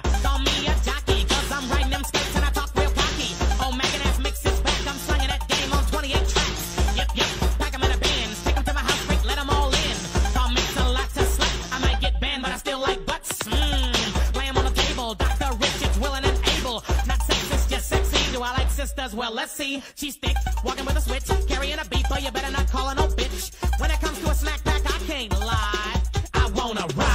Call me a jockey, cause I'm riding them skates and I talk real cocky. Oh, Megan ass mix it back, I'm slinging that game on 28 tracks. Yep, pack them in a bin, take them to my house, break, let them all in. Call mix a lot to slap, I might get banned, but I still like butts. Lay them on the table, Dr. Richards, willing and able. Not sexist, just sexy. Do I like sisters? Well, let's see. She's thick, walking with a switch, carrying a beeper, you better not call her no bitch. When it comes to a snack pack, I can't lie. I wanna ride.